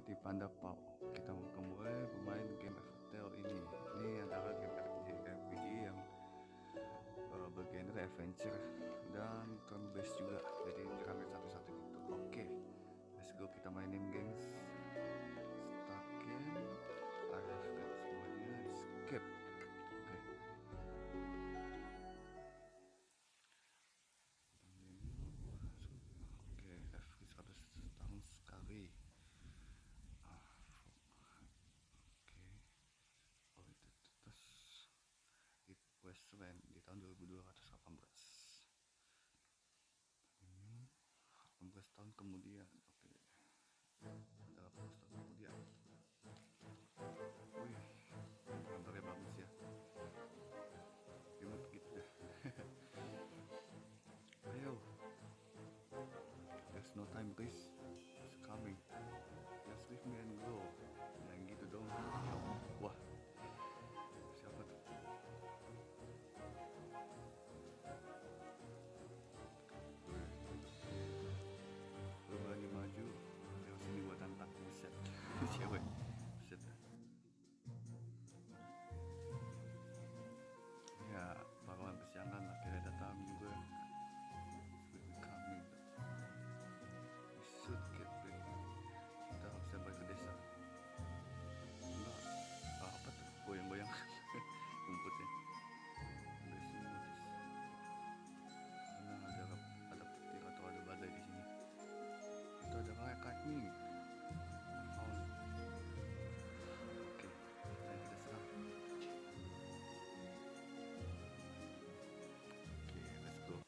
di Panda Pau. Kita mau kembali bermain game Hotel ini. Ini adalah game RPG yang bergenre adventure dan turn based juga. Jadi kami satu-satu gitu. Oke, let's go, kita mainin gengs. Start game. Arif semuanya. Escape. Oke. Oke, F 100 tahun sekali. Oke. Oh, itu terus di Westland di tahun 2218. 18 tahun kemudian. Oke. 18 tahun kemudian. Wih, gambarnya bagus ya. Imut gitu dah. Ayo. There's no time, please. It's coming. Just leave me and go. Yang gitu dong. Wah. Siapa tuh? Lo berani maju? Lewat sini gua tantang. Buset. Cewek. Buset. Ya, pahlawan kesiangan akhirnya datang juga. Kami should get back. Kita harus balik ke desa. Enggak, apa tuh? Goyang-goyang rumputnya. Basic notice. Karena ada petir atau ada badai di sini. Itu ada kayak lightning. Oke, ayo kita serang. Oke, let's go.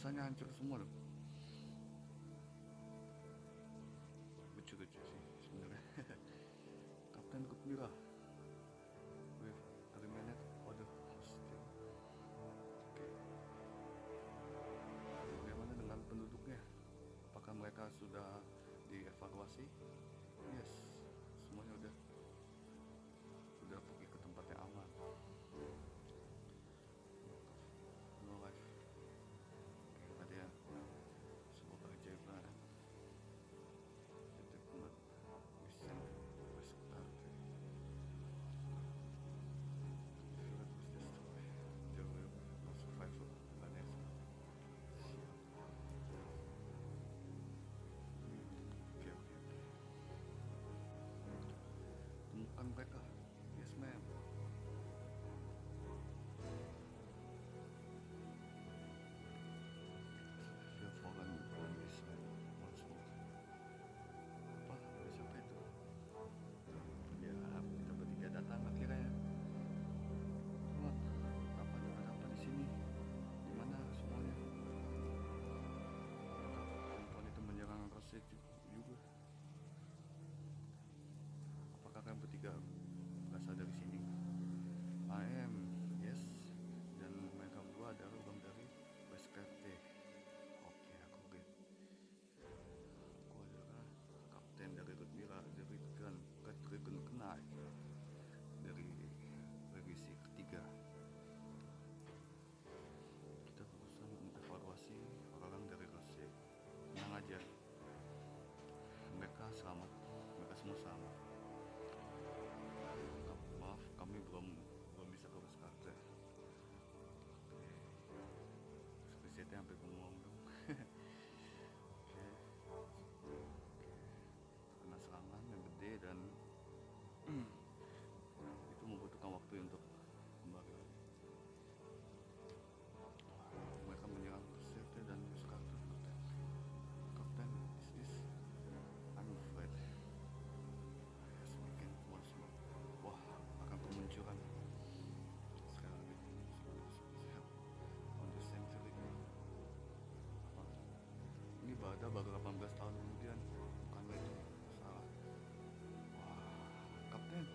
desanya hancur semua loh. Lucu-lucu sih sebenarnya. Kapten Gembira with eliminate order hostile. Oke. Bagaimana dengan penduduknya? Apakah mereka sudah dievakuasi? Yes, semuanya udah pergi ke tempat yang aman. No life. Oke, tadi ya sebuah keajaiban. Detectment mission restart. Village was destroyed. There will no survivor. Vanessa. Siap. Oke. Temukan mereka. Yes, ma'am. Feel fallen on this once more. Apa? Siapa itu? Ya, kita bertiga datang akhirnya. Tuhan, ada apa di sini? Di mana semuanya? Perempuan itu menyerang Rose juga. Apakah kalian bertiga berasal dari sini? I am, yes. Dan mereka berdua adalah orang dari Westcraft. Oke, aku get. Aku adalah kapten dari Gembira, dari Red Dragon Knight dari revisi ketiga. Kita berusaha mengevaluasi orang dari Rose. Tenang aja, mereka selamat, mereka semua selamat. Maaf, kami belum bisa ke Westcraft. Risetnya sampai bengong dong. Oke. Karena serangan yang gede dan itu membutuhkan waktu untuk kembali lagi. Mereka menyerang Risetnya dan Westcraft. Kapten, is this? I'm afraid. Yes, we can once more. Wah, akan kemunculan sekali lagi. Siap. On the century. Ini baru 18 tahun kemudian, bukan itu salah. Wah, kapten.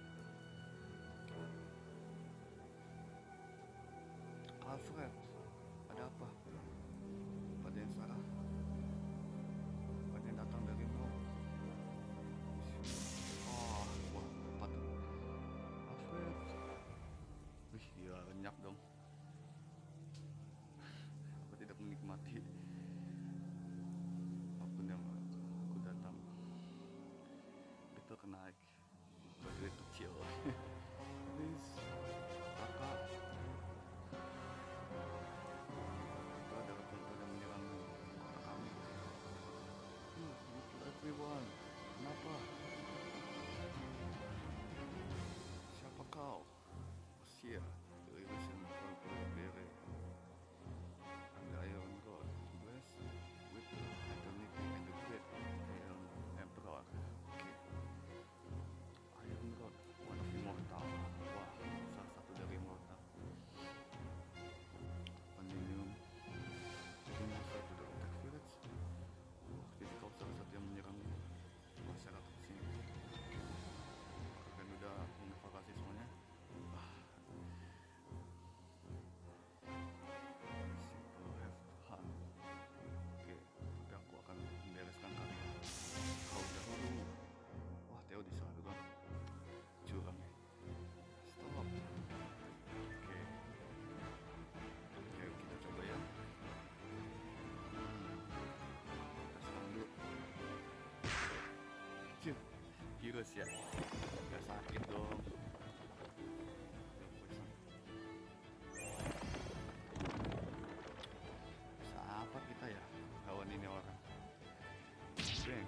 Alfred, ada apa? Pada yang salah? Pada yang datang dari Mel? Oh, wah, apa tuh? Alfred. Wih, gila, lenyap dong. Aku tidak menikmati apapun yang aku datang. Itu kenaik bagi kecil. Please, kakak. Itu adalah perempuan yang menyerang kota kami. You kill everyone. Kenapa? Siapa kau? Sia, the illusion bere. And the Iron God, blessed with eternity and the great Iron Emperor. Okay. Iron God, one of immortal. Wah, salah satu dari immortal. Pandemium, jadi monster to the attack village. Wah, jadi kau salah satu yang menyerang masyarakat sini. Kalian udah mengevakuasi semuanya? Simple have fun. Oke, tapi aku akan membereskan kalian. Kau dahulu. Wah, Theo diserang kan? Curang ya. Stop. Oke. Oke, kita coba ya. Kita serang dulu. Cih, virus ya. Gak sakit dong. Bisa apa kita ya lawan ini orang? Bang.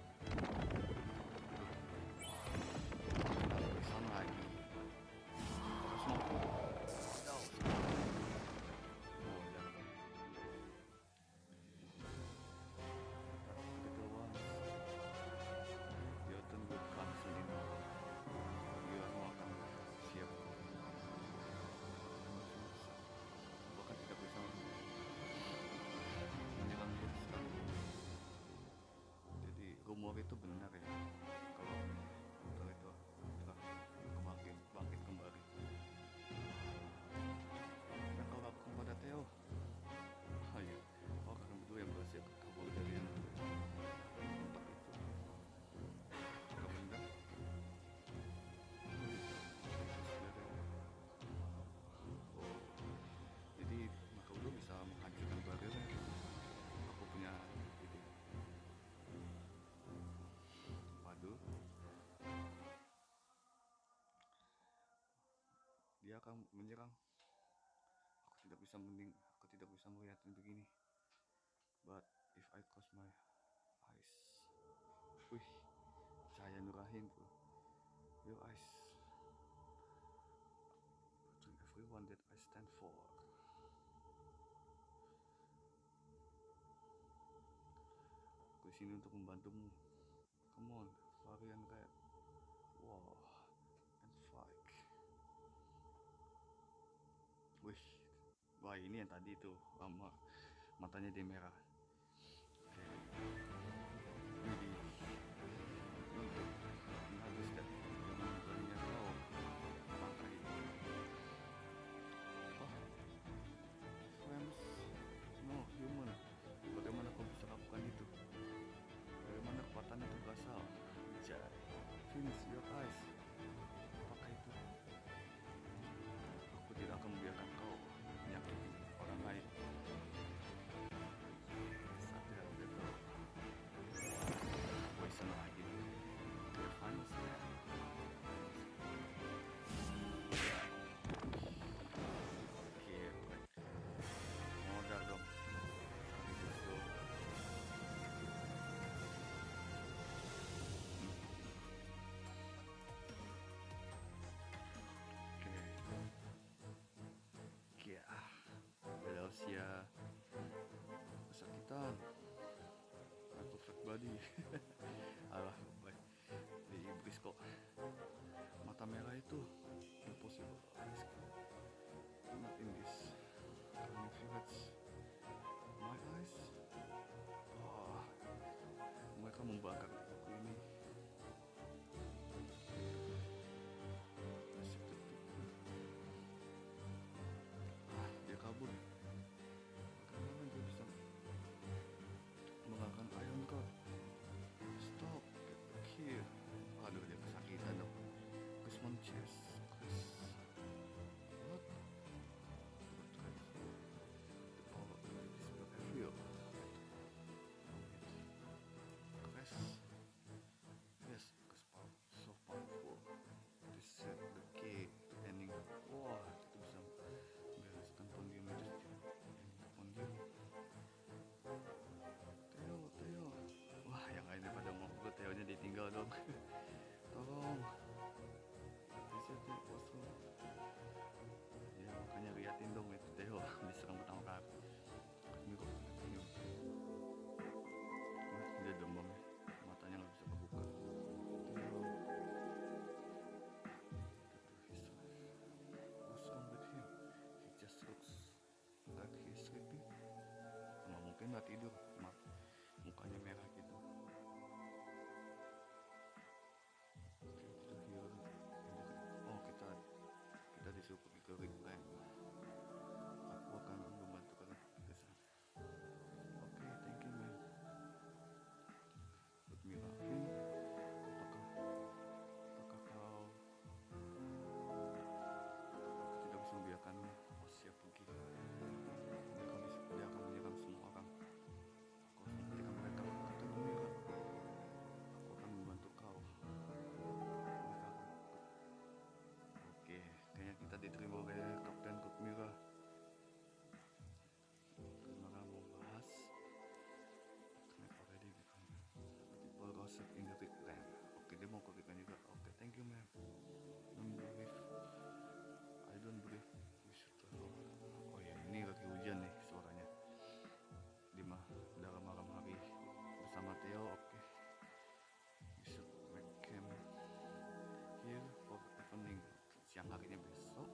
Bisa lagi. Terus mau. Oh, jangan. Little ones. Your turn will come soon enough. You are more itu benar ya kalau komputer itu telah bangkit kembali. Dan kalau aku kepada Theo, oh iya, oh kalian berdua yang berhasil kabur dari yang tempat itu. Apakah benar? Oh, jadi maka berdua bisa menghancurkan barirnya. Aku punya ide. Waduh, dia akan menyerang. Aku tidak bisa melihatnya begini. But if I close my eyes, wih, cahaya nurahin tuh. Your eyes, between everyone that I stand for. Aku di sini untuk membantumu. Come on, varian red. Wow, and fight. Wih, wah ini yang tadi tuh matanya dia merah. Jadi untuk menghabiskan dengan beraninya kau pakai friends, no human. Bagaimana kau bisa lakukan itu? Bagaimana kekuatan itu berasal? Jai, finish your eyes. Apakah itu? Aku tidak akan membiarkan kau menyakiti orang lain. Sadar betul. Poison lagi. The final step. Oke, modal dong. Sekaligus dong. Oke, Belausia kesakitan. My perfect body. Alah, baik. Di iblis kok. Mata merah itu impossible. Not in this. Can you feel it? My eyes. Oh, mereka membakar buku ini. Dia kabur. Bagaimana dia bisa mengalahkan Iron God? Stop, get back here. Aduh, dia kesakitan dong. Chris Monches. Chris. What? Oh, this is real. Chris. Yes, Chris so powerful. This set the key to ending. Wah, itu bisa membereskan Pondium itu. Pondium. Theo. Wah, yang lainnya pada mau gue, Theo-nya ditinggal dong. Tolong. Disetnya kosong. Ya makanya liatin dong itu Theo diserang pertama kali. Ini kok senyum. Wah, dia demam ya. Matanya nggak bisa kebuka. Theo. What's wrong with him? He just looks like he's sleeping. Nggak mungkin nggak tidur. Mukanya merah gitu. Oh, kita disuruh pergi ke Ringland. Aku akan membantu kalian ke sana. Oke, thank you man. Put me laughing. Apakah kau tidak bisa membiarkannya? Oh, siap pergi. Dia akan menyerang semua orang. Aku harus menghentikan mereka. Kata Gembira. Aku akan membantu kau. Oke, kayaknya kita diterima oleh Kapten Kutmira. Kutmira mau bahas. Already become people gossip in the big land. Oke, dia mau kopikan juga. Oke, thank you man. I don't believe we should travel. Oh ya, ini lagi hujan nih suaranya. Dalam malam hari bersama Theo. Oke, we should make camp here for evening. Siang harinya besok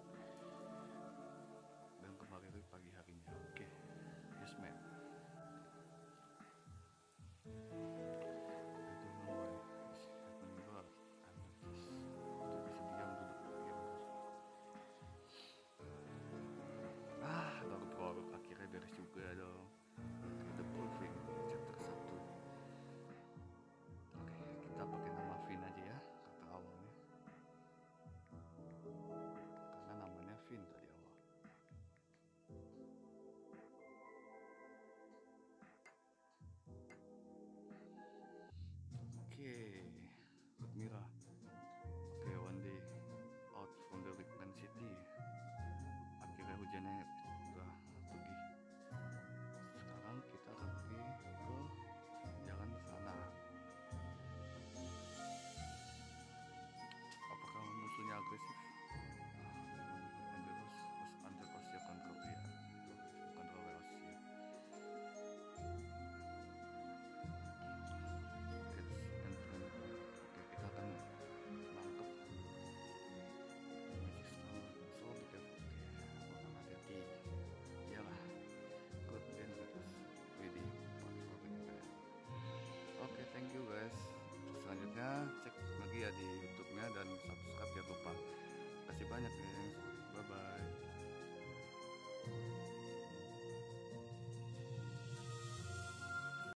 dan kembali lagi pagi harinya. Oke, yes man. I don't know why selanjutnya cek lagi ya di YouTube-nya dan subscribe jangan lupa. Terima kasih banyak ya.